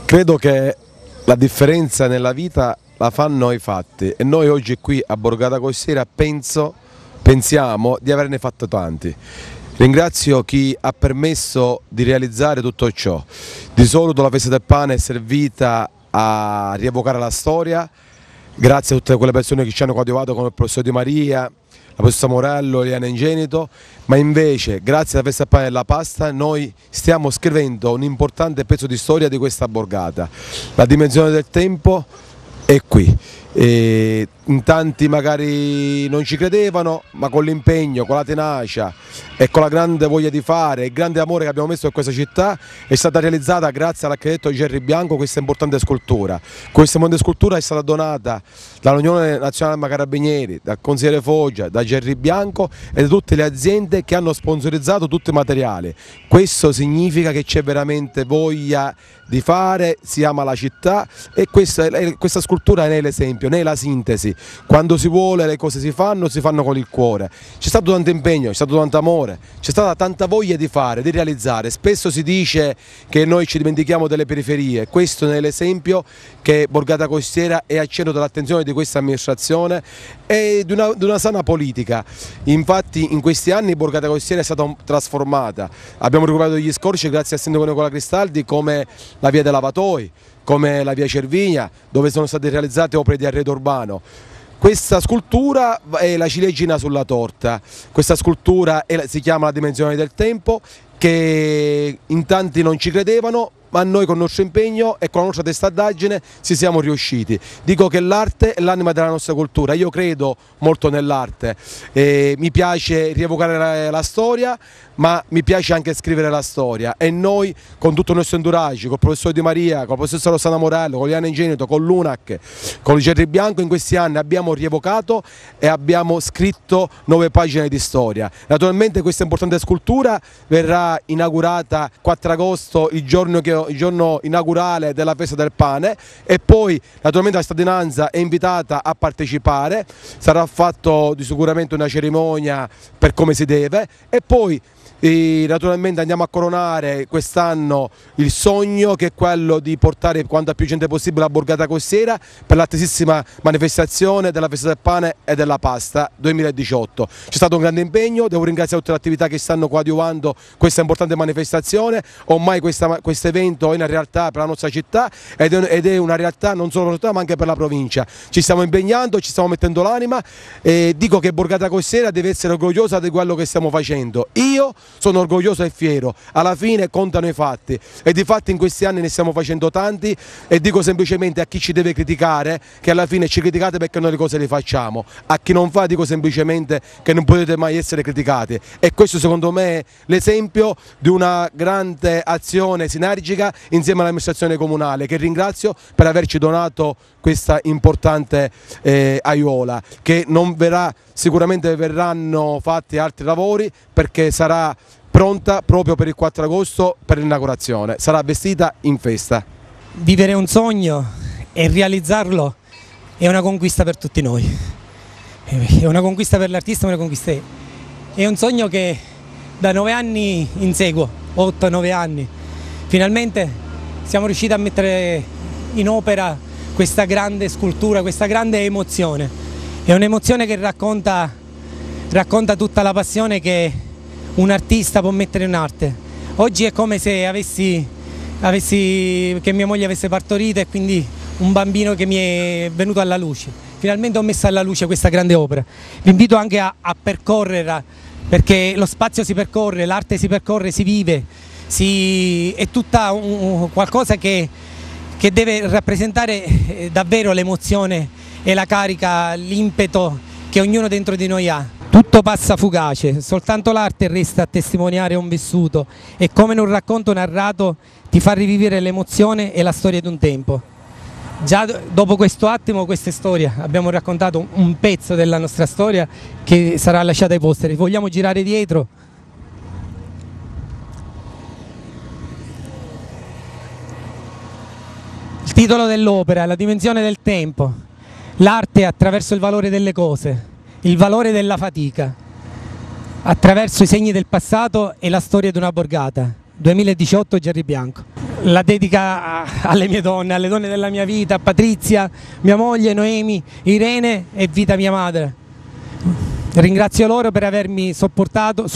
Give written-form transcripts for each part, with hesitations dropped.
Credo che la differenza nella vita la fanno i fatti e noi oggi qui a Borgata Costiera pensiamo di averne fatto tanti. Ringrazio chi ha permesso di realizzare tutto ciò. Di solito la festa del pane è servita a rievocare la storia, grazie a tutte quelle persone che ci hanno coadiuvato come il professor Di Maria, la professoressa Morello, Eliana Ingenito, ma invece grazie alla festa del pane e della pasta noi stiamo scrivendo un importante pezzo di storia di questa borgata. La dimensione del tempo è qui. E in tanti magari non ci credevano, ma con l'impegno, con la tenacia e con la grande voglia di fare, il grande amore che abbiamo messo in questa città è stata realizzata grazie all'architetto Gerry Bianco questa importante scultura. Questa importante scultura è stata donata dall'Unione Nazionale Carabinieri, dal consigliere Foggia, da Gerry Bianco e da tutte le aziende che hanno sponsorizzato tutto il materiale. Questo significa che c'è veramente voglia di fare, si ama la città e questa scultura ne è l'esempio, ne è la sintesi. Quando si vuole le cose si fanno con il cuore. C'è stato tanto impegno, c'è stato tanto amore, c'è stata tanta voglia di fare, di realizzare. Spesso si dice che noi ci dimentichiamo delle periferie, questo ne è l'esempio che Borgata Costiera è al centro dell'attenzione di questa amministrazione e di una sana politica. Infatti in questi anni Borgata Costiera è stata trasformata, abbiamo recuperato gli scorci grazie al sindaco Nicola Cristaldi come la via dei lavatoi, come la via Cervinia, dove sono state realizzate opere di arredo urbano. Questa scultura è la ciliegina sulla torta, questa scultura si chiama La dimensione del tempo, che in tanti non ci credevano, ma noi con il nostro impegno e con la nostra testardaggine ci siamo riusciti. Dico che l'arte è l'anima della nostra cultura, io credo molto nell'arte, mi piace rievocare la storia, ma mi piace anche scrivere la storia e noi con tutto il nostro entourage, col professor Di Maria, con la professoressa Rossana Morello, con Eliana Ingenito, con l'UNAC, con il Gerry Bianco in questi anni abbiamo rievocato e abbiamo scritto 9 pagine di storia. Naturalmente questa importante scultura verrà inaugurata 4 agosto, il giorno inaugurale della festa del pane, e poi naturalmente la cittadinanza è invitata a partecipare, sarà fatto sicuramente una cerimonia per come si deve e poi naturalmente andiamo a coronare quest'anno il sogno che è quello di portare quanta più gente possibile a Borgata Costiera per l'attesissima manifestazione della festa del pane e della pasta 2018. C'è stato un grande impegno, devo ringraziare tutte le attività che stanno coadiuvando questa importante manifestazione. Ormai questo evento è una realtà per la nostra città ed è una realtà non solo per la città ma anche per la provincia. Ci stiamo impegnando, ci stiamo mettendo l'anima e dico che Borgata Costiera deve essere orgogliosa di quello che stiamo facendo. Io sono orgoglioso e fiero, alla fine contano i fatti e di fatti in questi anni ne stiamo facendo tanti e dico semplicemente a chi ci deve criticare che alla fine ci criticate perché noi le cose le facciamo, a chi non fa dico semplicemente che non potete mai essere criticati e questo secondo me è l'esempio di una grande azione sinergica insieme all'amministrazione comunale che ringrazio per averci donato questa importante aiuola che non verrà, sicuramente verranno fatti altri lavori perché sarà pronta proprio per il 4 agosto per l'inaugurazione, sarà vestita in festa. Vivere un sogno e realizzarlo è una conquista per tutti noi, è una conquista per l'artista, è un sogno che da 9 anni inseguo, 8-9 anni, finalmente siamo riusciti a mettere in opera questa grande scultura, questa grande emozione, è un'emozione che racconta tutta la passione che un artista può mettere in arte. Oggi è come se che mia moglie avesse partorito e quindi un bambino che mi è venuto alla luce. Finalmente ho messo alla luce questa grande opera. Vi invito anche a percorrerla perché lo spazio si percorre, l'arte si percorre, si vive, è tutta qualcosa che deve rappresentare davvero l'emozione e la carica, l'impeto che ognuno dentro di noi ha. Tutto passa fugace, soltanto l'arte resta a testimoniare un vissuto e come in un racconto narrato ti fa rivivere l'emozione e la storia di un tempo. Già dopo questo attimo, questa storia, abbiamo raccontato un pezzo della nostra storia che sarà lasciata ai posteri. Vogliamo girare dietro? Il titolo dell'opera, La dimensione del tempo, l'arte attraverso il valore delle cose. Il valore della fatica, attraverso i segni del passato e la storia di una borgata, 2018 Gerry Bianco. la dedica alle mie donne, alle donne della mia vita, a Patrizia, mia moglie, Noemi, Irene e Vita mia madre. Ringrazio loro per avermi supportato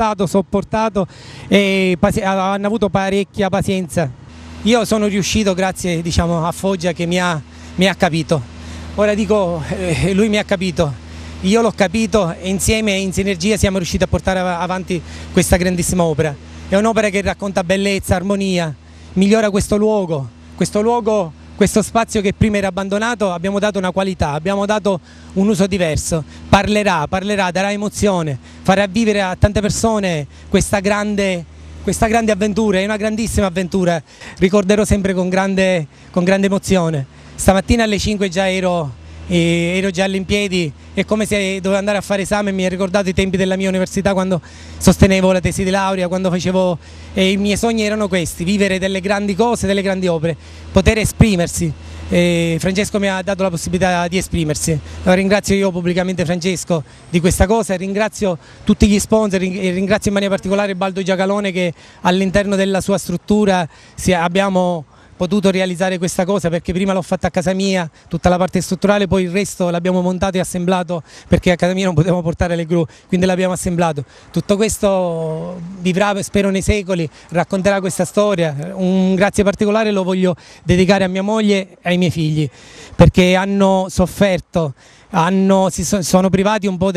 e hanno avuto parecchia pazienza. Io sono riuscito grazie, diciamo, a Foggia che mi ha capito. Ora dico, lui mi ha capito, io l'ho capito e insieme in sinergia siamo riusciti a portare avanti questa grandissima opera. È un'opera che racconta bellezza, armonia, migliora questo luogo, questo spazio che prima era abbandonato, abbiamo dato una qualità, abbiamo dato un uso diverso, parlerà, darà emozione, farà vivere a tante persone questa grande avventura, è una grandissima avventura, ricorderò sempre con grande emozione. Stamattina alle 5 già ero già all'impiedi, è come se dovevo andare a fare esame, mi ha ricordato i tempi della mia università quando sostenevo la tesi di laurea, quando facevo, i miei sogni erano questi, vivere delle grandi cose, delle grandi opere, poter esprimersi. Francesco mi ha dato la possibilità di esprimersi. Ringrazio io pubblicamente Francesco di questa cosa, ringrazio tutti gli sponsor e ringrazio in maniera particolare Baldo Giacalone che all'interno della sua struttura abbiamo potuto realizzare questa cosa, perché prima l'ho fatta a casa mia, tutta la parte strutturale, poi il resto l'abbiamo montato e assemblato perché a casa mia non potevamo portare le gru, quindi l'abbiamo assemblato. Tutto questo vivrà, spero, nei secoli, racconterà questa storia. Un grazie particolare lo voglio dedicare a mia moglie e ai miei figli, perché hanno sofferto, sono privati un po'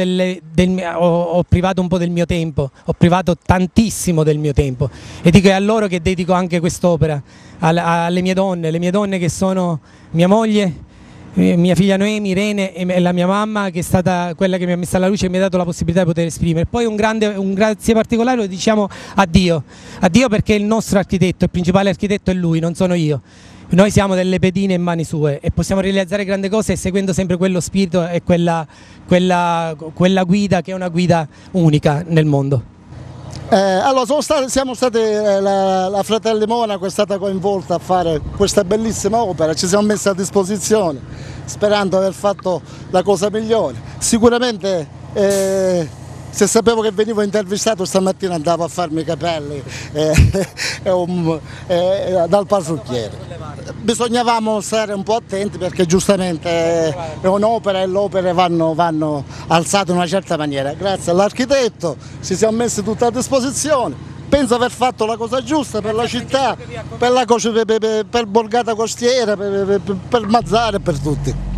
ho privato un po' del mio tempo, ho privato tantissimo del mio tempo e dico, è a loro che dedico anche quest'opera, alle mie donne che sono mia moglie, mia figlia Noemi, Irene e la mia mamma, che è stata quella che mi ha messo alla luce e mi ha dato la possibilità di poter esprimere. Poi un grazie particolare lo diciamo a Dio perché il nostro architetto, il principale architetto è lui, non sono io. Noi siamo delle pedine in mani sue e possiamo realizzare grandi cose seguendo sempre quello spirito e quella guida che è una guida unica nel mondo. Allora siamo stati, la Fratelli Monaco è stata coinvolta a fare questa bellissima opera, ci siamo messi a disposizione sperando di aver fatto la cosa migliore. Sicuramente se sapevo che venivo intervistato stamattina andavo a farmi i capelli dal parrucchiere. Bisognavamo stare un po' attenti perché giustamente è un'opera e le opere vanno alzate in una certa maniera. Grazie all'architetto ci siamo messi tutti a disposizione, penso aver fatto la cosa giusta per la città, per Borgata Costiera, per Mazzara e per tutti.